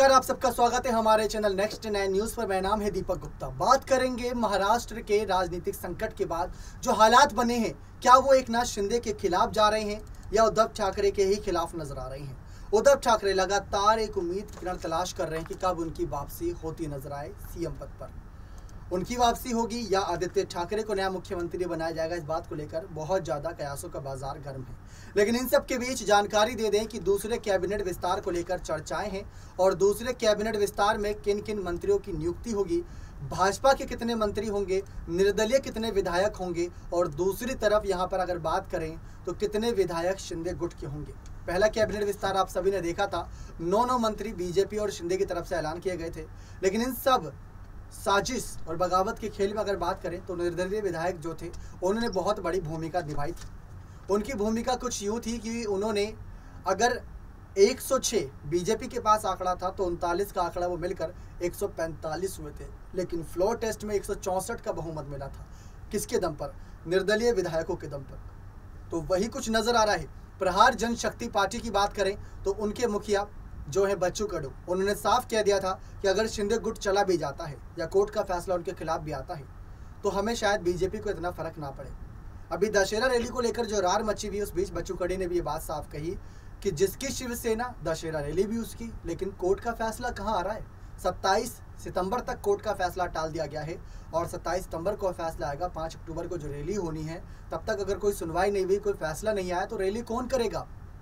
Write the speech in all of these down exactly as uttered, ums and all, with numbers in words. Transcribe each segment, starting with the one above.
नमस्कार, आप सबका स्वागत है हमारे चैनल नेक्स्ट नाइन न्यूज पर। मेरा नाम है दीपक गुप्ता। बात करेंगे महाराष्ट्र के राजनीतिक संकट के बाद जो हालात बने हैं, क्या वो एकनाथ शिंदे के खिलाफ जा रहे हैं या उद्धव ठाकरे के ही खिलाफ नजर आ रहे हैं। उद्धव ठाकरे लगातार एक उम्मीद की किरण तलाश कर रहे हैं कि कब उनकी वापसी होती नजर आए सीएम पद पर। उनकी वापसी होगी या आदित्य ठाकरे को नया मुख्यमंत्री बनाया जाएगा, इस बात को लेकर बहुत ज़्यादा कयासों का बाजार गर्म है। लेकिन इन सब के बीच जानकारी दे दें कि दूसरे कैबिनेट विस्तार को लेकर चर्चाएं हैं और दूसरे कैबिनेट विस्तार में किन किन मंत्रियों की नियुक्ति होगी, भाजपा के कितने मंत्री होंगे, निर्दलीय कितने विधायक होंगे और दूसरी तरफ यहाँ पर अगर बात करें तो कितने विधायक शिंदे गुट के होंगे। पहला कैबिनेट विस्तार आप सभी ने देखा था, नौ नौ मंत्री बीजेपी और शिंदे की तरफ से ऐलान किए गए थे। लेकिन इन सब साजिश और बगावत के खेल में अगर बात करें तो निर्दलीय विधायक जो थे उन्होंने बहुत बड़ी भूमिका निभाई थी। उनकी भूमिका कुछ यूँ थी कि उन्होंने अगर एक सौ छह बीजेपी के पास आंकड़ा था तो उनतालीस का आंकड़ा वो मिलकर एक सौ पैंतालीस हुए थे। लेकिन फ्लोर टेस्ट में एक सौ चौंसठ का बहुमत मिला था। किसके दम पर? निर्दलीय विधायकों के दम पर। तो वही कुछ नजर आ रहा है। प्रहार जनशक्ति पार्टी की बात करें तो उनके मुखिया जो है बच्चू कडू, उन्होंने साफ कह दिया था कि अगर शिंदे गुट चला भी जाता है या कोर्ट का फैसला उनके खिलाफ भी आता है तो हमें शायद बीजेपी को इतना फर्क ना पड़े। अभी दशहरा रैली को लेकर जो रार मची हुई, उस बीच बच्चू कडू ने भी ये बात साफ कही कि जिसकी शिवसेना, दशहरा रैली भी उसकी, लेकिन कोर्ट का फैसला कहाँ आ रहा है। सत्ताईस सितंबर तक कोर्ट का फैसला टाल दिया गया है और सत्ताईस सितंबर को फैसला आएगा। पाँच अक्टूबर को जो रैली होनी है, तब तक अगर कोई सुनवाई नहीं हुई, कोई फैसला नहीं आया तो रैली कौन करेगा?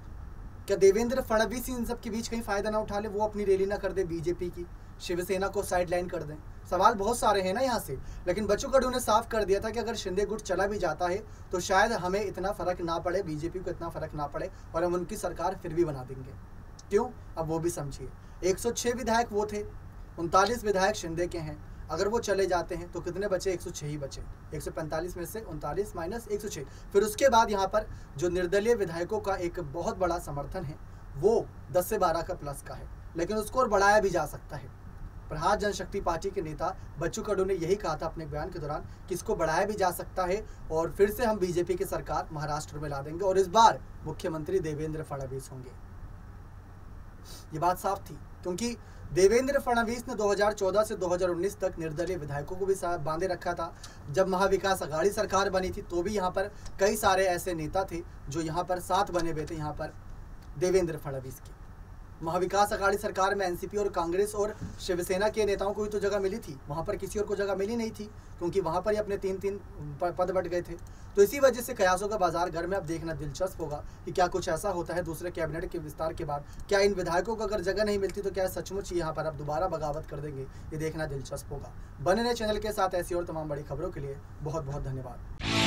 क्या देवेंद्र फडणवीस इन सब के बीच कहीं फायदा ना उठा ले, वो अपनी रैली ना कर दे, बीजेपी की शिवसेना को साइडलाइन कर दें? सवाल बहुत सारे हैं ना यहाँ से। लेकिन बच्चू कडू ने साफ कर दिया था कि अगर शिंदे गुट चला भी जाता है तो शायद हमें इतना फर्क ना पड़े, बीजेपी को इतना फर्क ना पड़े और हम उनकी सरकार फिर भी बना देंगे। क्यों? अब वो भी समझिए। एक सौ छह विधायक वो थे, उनतालीस विधायक शिंदे के हैं। अगर वो चले जाते हैं तो कितने बचे? एक सौ छह ही बचे। एक सौ पैंतालीस में से उनतालीस माइनस एक सौ छह। फिर उसके बाद यहाँ पर जो निर्दलीय विधायकों का एक बहुत बड़ा समर्थन है वो दस से बारह का प्लस का है, लेकिन उसको और बढ़ाया भी जा सकता है। प्रहार जनशक्ति पार्टी के नेता बच्चू कडू ने यही कहा था अपने बयान के दौरान कि इसको बढ़ाया भी जा सकता है और फिर से हम बीजेपी की सरकार महाराष्ट्र में ला देंगे और इस बार मुख्यमंत्री देवेंद्र फडणवीस होंगे। ये बात साफ थी क्योंकि देवेंद्र फडणवीस ने दो हज़ार चौदह से दो हज़ार उन्नीस तक निर्दलीय विधायकों को भी बांधे रखा था। जब महाविकास अघाड़ी सरकार बनी थी तो भी यहाँ पर कई सारे ऐसे नेता थे जो यहाँ पर साथ बने हुए थे यहाँ पर देवेंद्र फडणवीस की। महाविकास अघाड़ी सरकार में एनसीपी और कांग्रेस और शिवसेना के नेताओं को भी तो जगह मिली थी, वहाँ पर किसी और को जगह मिली नहीं थी क्योंकि वहाँ पर ही अपने तीन तीन पद बट गए थे। तो इसी वजह से कयासों का बाजार घर में अब देखना दिलचस्प होगा कि क्या कुछ ऐसा होता है दूसरे कैबिनेट के विस्तार के बाद। क्या इन विधायकों को अगर जगह नहीं मिलती तो क्या सचमुच यहाँ पर अब दोबारा बगावत कर देंगे? ये देखना दिलचस्प होगा। बने रहे चैनल के साथ ऐसी और तमाम बड़ी खबरों के लिए। बहुत बहुत धन्यवाद।